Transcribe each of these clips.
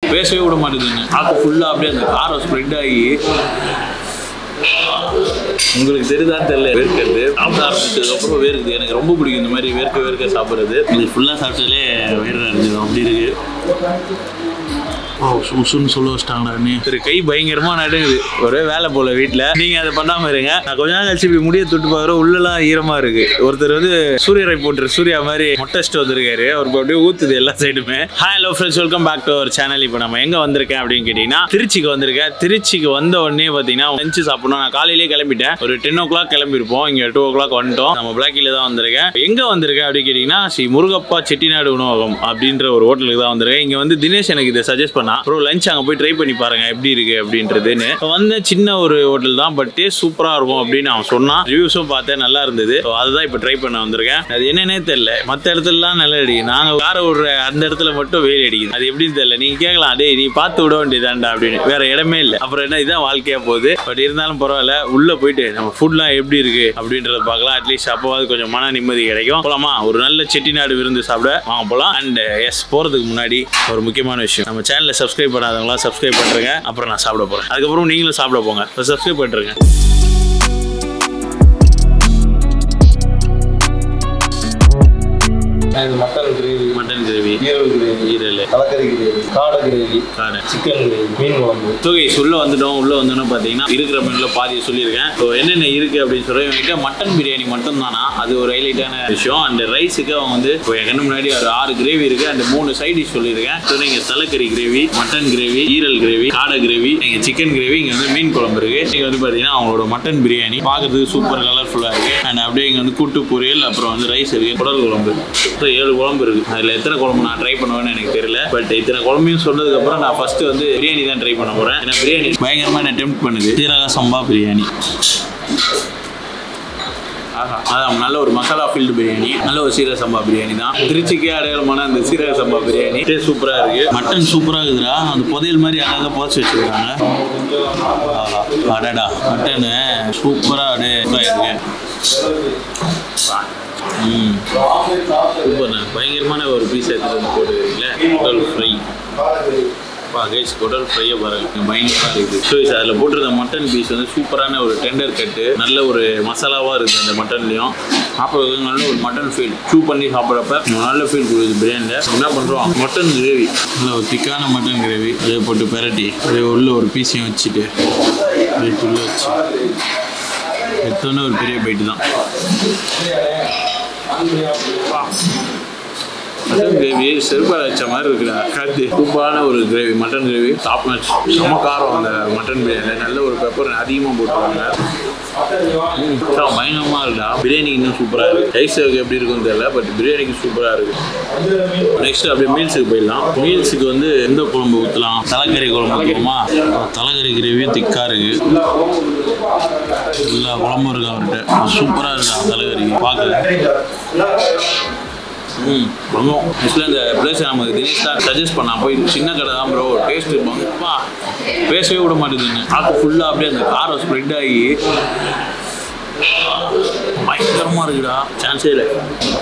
பேசவே விட மாட்டேங்குதுங்க. ஆக்கு ஃபுல்லாக அப்படியே அந்த காரம் ஸ்ப்ரெட் ஆகி உங்களுக்கு தெரியுதான்னு தெரியல. வேர்க்கிறது சாப்பிட ஆரம்பிச்சதுக்கப்புறம் வேர்க்குது. எனக்கு ரொம்ப பிடிக்கும் இந்த மாதிரி வேர்க்க சாப்பிட்றது. இது ஃபுல்லாக சாப்பிட்டாலே வேறு இருந்துடும். அப்படி இருக்கு. சுன்னு சொல்ல வச்சிட்டாங்கடான்னு சரி. கை பயங்கரமா நடுங்குது. ஒரே வேலை போல வீட்டில். நீங்க அதை பண்ணாம இருங்க. நான் கொஞ்ச நாள் கழிச்சு இப்படி முடிய தொட்டு பார்க்குறேன். உள்ளெல்லாம் ஈரமா இருக்கு. ஒருத்தர் வந்து சூரியரை போட்டு சூர்யா மாதிரி மொட்டஸ்ட் வந்திருக்காரு. அவருக்கு அப்படியே ஊத்துது எல்லா சைடுமே. Hello friends, welcome back to our channel. இப்போ நம்ம எங்க வந்திருக்கேன் அப்படின்னு கேட்டீங்கன்னா திருச்சிக்கு வந்திருக்கேன். திருச்சிக்கு வந்த உடனே பார்த்தீங்கன்னா லஞ்சு சாப்பிடணும். நான் காலையிலேயே கிளம்பிட்டேன். ஒரு 10 o'clock கிளம்பிருப்போம். இங்க 2 o'clock வந்துட்டோம். நம்ம பிளாக்கில தான் வந்திருக்கேன். எங்க வந்திருக்கேன் அப்படின்னு கேட்டீங்கன்னா ஸ்ரீ முருகப்பா செட்டிநாடு உணவகம் அப்படின்ற ஒரு ஹோட்டலுக்கு தான் வந்திருக்கேன். இங்க வந்து தினேஷ் எனக்கு இதை சஜஸ்ட் பண்ணா. ப்ரோ லஞ்ச் அங்கே போய் ட்ரை பண்ணி பாருங்க எப்படி இருக்கு அப்படின்றதுன்னு. வந்து சின்ன ஒரு ஹோட்டல் தான், பட் டேஸ்ட் சூப்பரா இருக்கும் அப்படின்னு அவன் சொன்னான். ரிவ்யூஸும் பார்த்தேன், நல்லா இருந்தது. அதுதான் இப்போ ட்ரை பண்ண வந்திருக்கேன். அது என்னன்னே தெரியல. மற்ற இடத்துலலாம் நல்லா அடிக்குது. நாங்கள் காரை விடுற அந்த இடத்துல மட்டும் வெயில் அடிக்குது. அது எப்படின்னு தெரியல. நீங்க கேட்கலாம், டே நீ பார்த்து விட வேண்டியதாண்டா அப்படின்னு. வேற இடமே இல்லை. அப்புறம் என்ன, இதுதான் வாழ்க்கையா போகுது. பட் இருந்தாலும் பரவாயில்ல. உள்ள போயிட்டு நம்ம ஃபுட்லாம் எப்படி இருக்கு அப்படின்றத பார்க்கலாம். அட்லீஸ்ட் அப்போவாது கொஞ்சம் மன நிம்மதி கிடைக்கும். போலாமா? ஒரு நல்ல செட்டிநாடு விருந்து சாப்பிட வாங்க போலாம். அண்ட் எஸ், போறதுக்கு முன்னாடி ஒரு முக்கியமான விஷயம். நம்ம சேனலை சப்ஸ்கிரைப் பண்ணாதவங்களா சப்ஸ்கிரைப் பண்ணுங்க. அப்புறம் நான் சாப்பிட போறேன். அதுக்கப்புறம் நீங்களும் சாப்பிட போங்க. சப்ஸ்கிரைப் பண்ணுங்க. மட்டன் கிரேவி, ஈரல், கலக்கரி கிரேவி, காடை கிரேவி, சிக்கன் கிரேவி, மீன் குழம்பு. ஸோ உள்ள வந்தோன்னு பார்த்தீங்கன்னா இருக்கிற மீனில் பாதியை சொல்லியிருக்கேன். ஸோ என்னென்ன இருக்கு அப்படின்னு சொல்லி என்கிட்ட மட்டன் பிரியாணி மட்டும் தானா, அது ஒரு ஹைலைட்டான விஷயம். அண்ட் ரைஸுக்கு அவங்க வந்து இப்போ என் கண்ணு முன்னாடி ஒரு 6 கிரேவி இருக்கு. அண்ட் 3 சைட் டிஷ் சொல்லியிருக்கேன். ஸோ நீங்கள் தலைக்கறி கிரேவி, மட்டன் கிரேவி, ஈரல் கிரேவி, காடை கிரேவி, நீங்கள் சிக்கன் கிரேவி, இங்கே வந்து மீன் குழம்பு இருக்கு. இங்கே வந்து பார்த்தீங்கன்னா அவங்களோட மட்டன் பிரியாணி பார்க்கறதுக்கு சூப்பர் கலர்ஃபுல்லாக இருக்கு. அண்ட் அப்படியே இங்கே வந்து கூட்டு பொரியல், அப்புறம் வந்து ரைஸ் இருக்கு, குடல் குழம்பு. 7 குழம்பு இருக்கு. அதில் எத்தனை குழம்பு நான் ட்ரை பண்ணுவேன்னு எனக்கு தெரியல. பட் இத்தனை குழம்பையும் சொன்னதுக்கு அப்புறம் நான் ஃபர்ஸ்ட் வந்து பிரியாணி தான் ட்ரை பண்ண போறேன். ஏன்னா பிரியாணி பயங்கரமா என்ன டெம்ப்ட் பண்ணுது. சீரக சம்பா பிரியாணி. அதான் நல்ல ஒரு மசாலா ஃபீல்டு பிரியாணி, நல்ல ஒரு சீரக சம்பா பிரியாணி தான். திருச்சிக்கே அடையாளமான அந்த சீரக சம்பா பிரியாணி டேஸ்ட் சூப்பரா இருக்கு. மட்டன் சூப்பரா இருக்குதுடா. அந்த புதையல் மாதிரி அழகாக புதைச்சி வச்சிருக்காங்க. அடடா, மட்டன் சூப்பரா அப்படியே இருக்கு. சூப்பர்ண்ணா, பயங்கரமான ஒரு பீஸ் எடுத்துட்டு வந்து போட்டுருக்கீங்களே. குடல் ஃப்ரை. கைஸ், குடல் ஃப்ரையை பாருங்க, பயங்கரமாக இருக்குது. ஸோ அதில் போட்டிருந்த மட்டன் பீஸ் வந்து சூப்பரான ஒரு டெண்டர் கட்டு, நல்ல ஒரு மசாலாவாக இருக்குது அந்த மட்டன்லையும். சாப்பிட்றதுக்கு நல்ல ஒரு மட்டன் ஃபீல். சூ பண்ணி சாப்பிட்றப்ப நல்ல ஃபீல் கொடுக்குது பிரியாணியில். என்ன பண்ணுறோம், மட்டன் கிரேவி, நல்ல ஒரு திக்கான மட்டன் கிரேவி அதே போட்டு பெரட்டி அதே உள்ள ஒரு பீஸையும் வச்சுட்டு அதே உள்ள வச்சு எடுத்தோன்னே ஒரு பெரிய பைட்டு தான். மட்டன் கிரேவி செருப்பால் வச்ச மாதிரி இருக்குடா. காத்து சூப்பரான ஒரு gravy, mutton gravy top match. செம காரம் அந்த மட்டன் பிரியாணியில். நல்ல ஒரு பெப்பர் அதிகமாக போட்டுருவாங்க. பயங்கரமாக இருக்குடா. பிரியாணிக்கு இன்னும் சூப்பராக இருக்குது. ரைஸ் எப்படி இருக்குன்னு தெரியல, பட் பிரியாணிக்கு சூப்பராக இருக்குது. நெக்ஸ்ட் அப்படியே மீல்ஸுக்கு போயிடலாம். மீல்ஸுக்கு வந்து எந்த குழம்பு ஊற்றலாம்? தலைக்கறி குழம்பு ஊற்றுமா? தலைக்கறி கிரேவியும் திக்காக இருக்குது. எல்லா குழம்பும் இருக்கு அவர்கிட்ட. சூப்பராக இருக்கா தலைக்கறி பார்க்க. ஆக்சுவலாக இந்த பிளேஸை நமக்கு தினேஷ் தான் சஜஸ்ட் பண்ணா. போய் சின்ன கடை தான் ப்ரோ, டேஸ்ட் இருப்பாங்கப்பா, பேசவே விட மாட்டேங்குதுங்க. ஆக்கு ஃபுல்லாக அப்படியே அந்த காரம் ஸ்ப்ரெட் ஆகி பயங்கரமாக இருக்குடா. சான்ஸே இல்லை.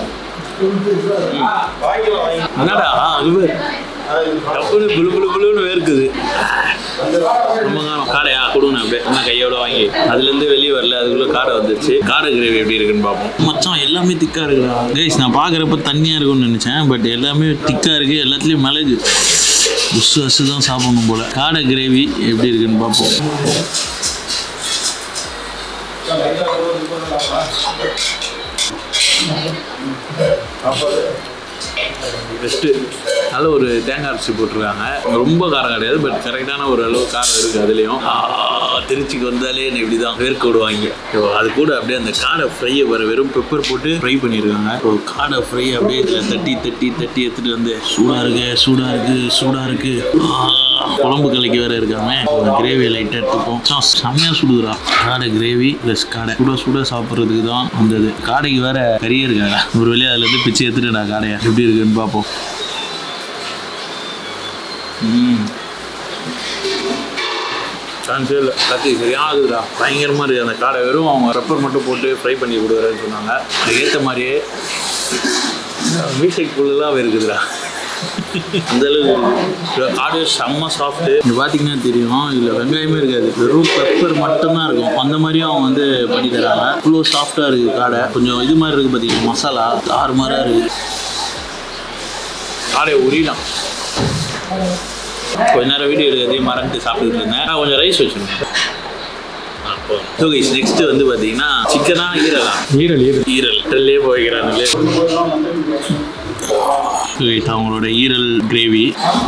என்னடா அது டப்புன்னு புழு புழு புழுன்னு வேர்க்குது. ரொம்ப காடையா கொடுங்க அப்படியே என்ன கையோட வாங்கி அதுலேருந்து வெளியே வரல. அதுக்குள்ளே காடை வந்துருச்சு. காடை கிரேவி எப்படி இருக்குன்னு பார்ப்போம். மச்சான் எல்லாமே திக்காக இருக்குடா. கைஸ், நான் பார்க்குறப்ப தண்ணியாக இருக்கும்னு நினச்சேன், பட் எல்லாமே திக்காக இருக்குது. எல்லாத்துலேயும் மிளகு உசு தான் சாப்பிடணும் போல். காடை கிரேவி எப்படி இருக்குன்னு பார்ப்போம். பெஸ்ட்டு. நல்ல ஒரு தேங்காய் அரிசி போட்டிருக்காங்க. ரொம்ப காரம் கிடையாது, பட் கரெக்டான ஒரு அளவு காரம் இருக்குது அதுலேயும். திருச்சிக்கு வந்தாலே என்ன இப்படி தான் வேர்க்க விடுவாங்க. அது கூட அப்படியே அந்த காடை ஃப்ரையை வெறும் பெப்பர் போட்டு ஃப்ரை பண்ணியிருக்காங்க. காடை ஃப்ரை அப்படியே இதில் தட்டி எடுத்துகிட்டு வந்து சூடாக இருக்கு. குழம்பு கலைக்கு வேற இருக்காம கிரேவி லைட்டாக எடுத்துப்போம். செம்மையாக சுடுதுரா. காடை கிரேவி ப்ளஸ் காடை சுட சாப்பிட்றதுக்கு தான் வந்தது. காடைக்கு வேற கறியே இருக்காங்க. ஒரு வழியாக அதுலேருந்து பிச்சு எடுத்துட்டு நான் காடையை எப்படி இருக்குன்னு பார்ப்போம். சான்ஸே இல்லை. கத்தி சரியாகுதுடா. பயங்கரமாக இருக்குது அந்த காடை. வெறும் அவங்க பெப்பர் மட்டும் போட்டு ஃப்ரை பண்ணி கொடுக்குறேன்னு சொன்னாங்க. அதுக்கேற்ற மாதிரியே மீசைக்குள்ளெல்லாம் இருக்குதுடா. அந்த அளவுக்கு காடை செம்ம சாஃப்ட்டு. இது பார்த்தீங்கன்னா தெரியும், இதில் வெங்காயமே இருக்காது, வெறும் பெப்பர் மட்டும்தான் இருக்கும். அந்த மாதிரியும் அவங்க வந்து பண்ணி தராங்க. அவ்வளோ சாஃப்டாக இருக்குது காடை. கொஞ்சம் இது மாதிரி இருக்குது பார்த்தீங்கன்னா, மசாலா தாறுமாறாக இருக்குது. காடையை உரியலாம். கொஞ்ச நேரம் வீடியோ எடுக்கிறதையும் மறந்துட்டு சாப்பிட்டுட்டு இருந்தேன். நான் கொஞ்சம் ரைஸ் வச்சுருந்தேன். ஸோ கைஸ் நெக்ஸ்ட் வந்து பார்த்தீங்கன்னா சிக்கனா ஈரலா? ஈரல்லே போய்க்கிறாங்களே. அவங்களோட ஈரல் கிரேவி.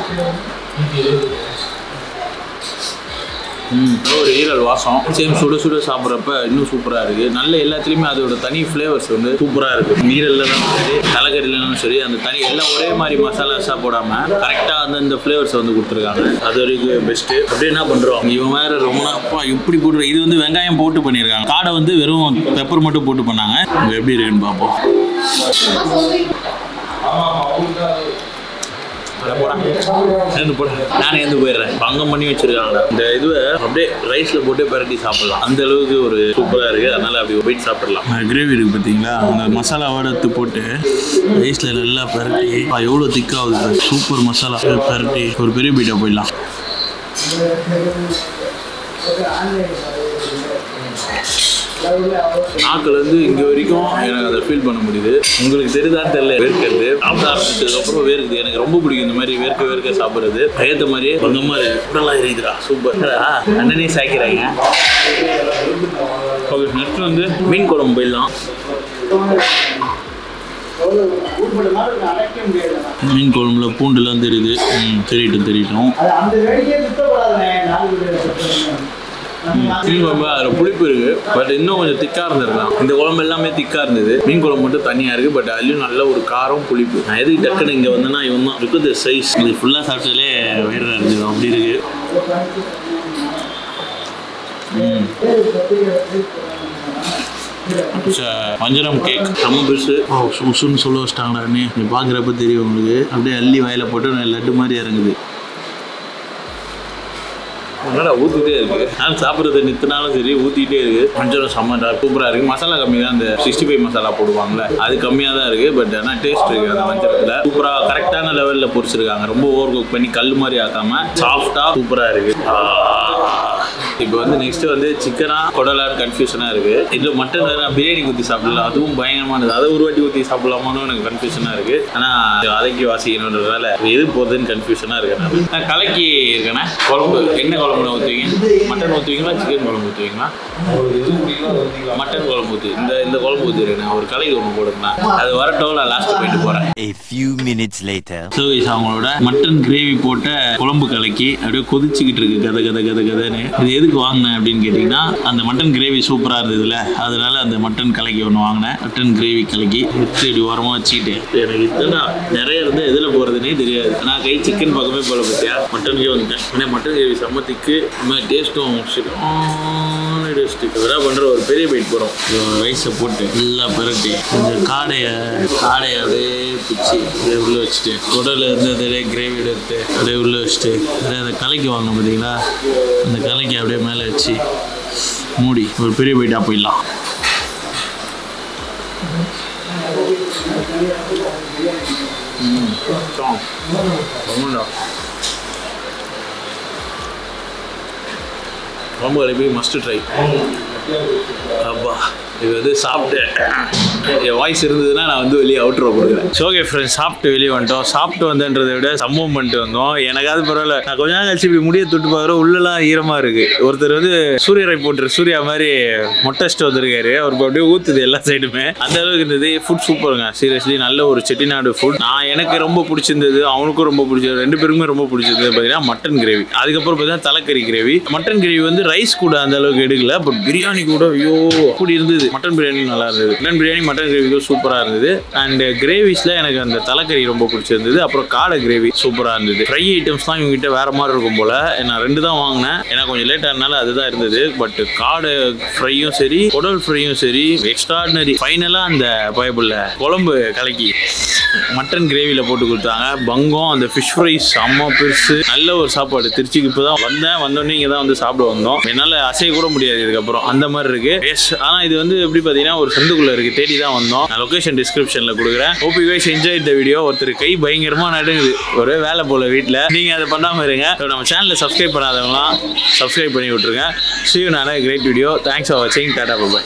ஒரு ஈரல் வாசம் சேம் சுட சுட சாப்பிட்றப்ப இன்னும் சூப்பராக இருக்குது. நல்ல எல்லாத்துலேயுமே அதோட தனி ஃப்ளேவர்ஸ் வந்து சூப்பராக இருக்குது. ஈரல்லாம் சரி, தலைக்கறிலும் சரி, அந்த தனி எல்லாம் ஒரே மாதிரி மசாலாஸாக போடாமல் கரெக்டாக அந்த ஃப்ளேவர்ஸ் வந்து கொடுத்துருக்காங்க. அது வரைக்கும் பெஸ்ட்டு. அப்படியே என்ன பண்ணுறோம், இவன் வேறு ரொம்ப அப்பா இப்படி போட்டு, இது வந்து வெங்காயம் போட்டு பண்ணியிருக்காங்க. காடை வந்து வெறும் பெப்பர் மட்டும் போட்டு பண்ணாங்க. இது எப்படி இருக்குன்னு பார்ப்போம். நானே எந்த போயிடுறேன். பங்கம் பண்ணி வச்சிருக்காங்க. இந்த இதுவை அப்படியே ரைஸ்ல போட்டு பரட்டி சாப்பிடலாம். அந்த அளவுக்கு ஒரு சூப்பரா இருக்கு. அதனால அப்படி போயிட்டு சாப்பிடலாம். கிரேவி இருக்கு பார்த்தீங்களா, அந்த மசாலாவோட எடுத்து போட்டு ரைஸ்ல நல்லா பரட்டி எவ்வளோ திக்காகுது. சூப்பர் மசாலா பரட்டி ஒரு பெரிய பீட்டா போயிடலாம். நாக்கில் இருந்து இங்கே வரைக்கும் எனக்கு அதை ஃபீல் பண்ண முடியுது. உங்களுக்கு தெரியுதான்னு தெரியல. வேர்க்கிறது சாப்பிட ஆரம்பிச்சதுக்கப்புறம் வேர்க்குது. எனக்கு ரொம்ப பிடிக்கும் இந்த மாதிரி வேர்க்க சாப்பிட்றது. ஏற்ற மாதிரியே அந்த மாதிரி உடலாம் இருக்குதுடா. சூப்பர். அண்ணனே சாய்க்கிறாங்க. ஓகே, நெக்ஸ்ட் வந்து மீன் குழம்பு போயிடலாம். மீன் குழம்புல பூண்டுலாம் தெரியுது. தெரியட்டும். மீன் குழம்பு அதில் புளிப்பு இருக்கு, பட் இன்னும் கொஞ்சம் திக்கா இருந்திருக்கலாம். இந்த குழம்பு எல்லாமே திக்கா இருந்தது. மீன் குழம்பு மட்டும் தனியா இருக்கு, பட் அதுலயும் நல்ல ஒரு காரம் புளிப்பு. நான் எதுக்கு டக்குன்னு இங்க வந்தேன்னா இவன் தான் இருக்குது சைஸ். இது ஃபுல்லா சாப்பிட்டாலே வயிறு இருந்தது. அப்படி இருக்கு. வஞ்சரம் கேக் நம்ம பெருசு. உசுன்னு சொல்ல வச்சிட்டாங்கடா. நீ பாக்குறப்ப தெரியும் உங்களுக்கு. அப்படியே அள்ளி வாயில போட்டு லட்டு மாதிரி இறங்குது. ஊத்திட்டே இருக்கு. நான் சாப்பிட்றது நிறுத்தினாலும் சரி ஊத்திட்டே இருக்கு. வஞ்சரம் செம்ம சூப்பரா இருக்கு. மசாலா கம்மி தான். அந்த 65 மசாலா போடுவாங்கல்ல, அது கம்மியா தான் இருக்கு. பட் ஆனால் டேஸ்ட் இருக்கு. அந்த வஞ்சரத்துல சூப்பரா கரெக்டான லெவல்ல பொரிச்சிருக்காங்க. ரொம்ப ஓவர் குக் பண்ணி கல் மாதிரி ஆக்காம சாஃப்டா சூப்பரா இருக்கு. இப்போ வந்து நெக்ஸ்ட் வந்து சிக்கனா குடலான்னு கன்ஃபியூஷனாக இருக்குது. இதில் மட்டன் நான் பிரியாணி ஊற்றி சாப்பிடலாம், அதுவும் பயங்கரமானது. அதை ஒரு வாட்டி ஊற்றி சாப்பிடலாமான்னு எனக்கு கன்ஃபியூஷனாக இருக்குது. ஆனால் வதக்கி வாசிக்கணுன்றதால எது போகுதுன்னு கன்ஃபியூஷனாக இருக்கு. நான் கலக்கி இருக்கேன்னா குழம்பு என்ன குழம்புல ஊற்றுவீங்க? மட்டன் ஊற்றுவீங்களா, சிக்கன் குழம்பு ஊற்றுவீங்களா? மட்டன் குழம்பு ஊற்றி இந்த குழம்பு ஊற்றிருக்கேன். ஒரு கலக்கி ஒன்று போடுங்கண்ணா. அது வரட்டும், நான் லாஸ்ட் போயிட்டு போகிறேன். ஸோ அவங்களோட மட்டன் கிரேவி போட்ட குழம்பு கலக்கி அப்படியே கொதிச்சுக்கிட்டு இருக்கு. கதைன்னு இது எதுக்கு வாங்கினேன் அப்படின்னு கேட்டிங்கன்னா, அந்த மட்டன் கிரேவி சூப்பராக இருந்ததுல, அதனால அந்த மட்டன் கலக்கி ஒன்று வாங்கினேன். மட்டன் கிரேவி கலக்கி எடுத்து இப்படி ஓரமாக வச்சுக்கிட்டு, எனக்கு இதுனா நிறைய இருந்து எதில் போகிறதுனே தெரியாது. நான் கை சிக்கன் பக்கமே போல பற்றியா மட்டனுக்கே வந்துட்டேன். ஏன்னா மட்டன் கிரேவி செம்ம திக்கு, டேஸ்ட்டும் டேஸ்ட்டு. இதெல்லாம் பண்ணுற ஒரு பெரிய பைட் போகிறோம். ரைஸை போட்டு எல்லாம் பரட்டி கொஞ்சம் காடையை அப்படியே பிச்சு உள்ளே வச்சுட்டு, குடலில் இருந்து அதிலே கிரேவி எடுத்து அப்படியே உள்ளே வச்சுட்டு, அப்படியே அந்த கலக்கி வாங்கணும் பார்த்தீங்களா, அந்த கலக்கி அப்படியே மேலே வச்சு மூடி ஒரு பெரிய பைட்டாக போயிடலாம். ரொம்ப கலப்பி மஸ்ட் ட்ரை. அப்பா இது வந்து சாப்பிட்டு என் வாய்ஸ் இருந்ததுன்னா நான் வந்து வெளியே அவுட்ரோ கொடுக்குறேன். ஓகே ஃப்ரெண்ட்ஸ், சாப்பிட்டு வெளியே வந்துட்டோம். சாப்பிட்டு வந்தேன்றதை விட சம்பவம் பண்ணிட்டு வந்தோம். எனக்காவது பரவாயில்ல. நான் கொஞ்ச நாள் கழிச்சு இப்படி முடிய தொட்டு பார்க்குறோம், உள்ளலாம் ஈரமாக இருக்குது. ஒருத்தர் வந்து சூரியரை போட்டு சூர்யா மாதிரி மொட்டஸ்ட்டு வந்திருக்காரு. அவருக்கு அப்படியே ஊற்றுது எல்லா சைடுமே. அந்த அளவுக்கு இருந்தது. ஃபுட் சூப்பருங்க. சீரியஸ்லி நல்ல ஒரு செட்டிநாடு ஃபுட். எனக்கு ரொம்ப பிடிச்சிருந்தது, அவனுக்கும் ரொம்ப பிடிச்சது, ரெண்டு பேருக்குமே ரொம்ப பிடிச்சது பார்த்தீங்கன்னா மட்டன் கிரேவி. அதுக்கப்புறம் பார்த்தீங்கன்னா தலைக்கறி கிரேவி. மட்டன் கிரேவி வந்து ரைஸ் கூட அந்த அளவுக்கு எடுக்கல, பட் பிரியாணி கூட ஐயோ அப்படி இருந்தது. மட்டன் பிரியாணி நல்லா இருந்தது. மட்டன் பிரியாணி மட்டன் கிரேவிக்கும் சூப்பராக இருந்தது. அண்ட் கிரேவிஸில் எனக்கு அந்த தலைக்கறி ரொம்ப பிடிச்சிருந்தது. அப்புறம் காடை கிரேவி சூப்பராக இருந்தது. ஃப்ரை ஐட்டம்ஸ் தான் இவங்ககிட்ட வேற மாதிரி இருக்கும் போல. நான் 2 தான் வாங்கினேன். எனக்கு கொஞ்சம் லேட் ஆனால அதுதான் இருந்தது. பட் காடை ஃப்ரையும் சரி, குடல் ஃப்ரையும் சரி, எக்ஸ்ட்ராடினரி. ஃபைனலாக அந்த பைபிளில் குழம்பு கலக்கி மட்டன் கிரேவியில் போட்டு கொடுத்தாங்க. பங்கம் அந்த ஃபிஷ் ஃப்ரை செம்ம பெருசு. நல்ல ஒரு சாப்பாடு. திருச்சிக்கு இப்போ தான் வந்தோடனே இங்கே தான் வந்து சாப்பிட வந்தோம். என்னால் அசைய கூட முடியாது இதுக்கப்புறம், அந்த மாதிரி இருக்கு. ஆனால் இது வந்து எப்படி பார்த்தீங்கன்னா ஒரு சந்துக்குள்ளே இருக்கு. தேடி தான் வந்தோம். நான் லொகேஷன் டிஸ்கிரிப்ஷனில் கொடுக்குறேன். Hope you guys enjoy the video. ஒருத்தர் கை பயங்கரமாக நடுங்குது, ஒரே வேலை போல வீட்டில். நீங்கள் அதை பண்ணாமல் இருங்க. நம்ம சேனலில் சப்ஸ்கிரைப் பண்ணாதவங்களாம் சப்ஸ்கிரைப் பண்ணி விட்டுருங்க. See you in another great video. Thanks for watching. Tata bye bye.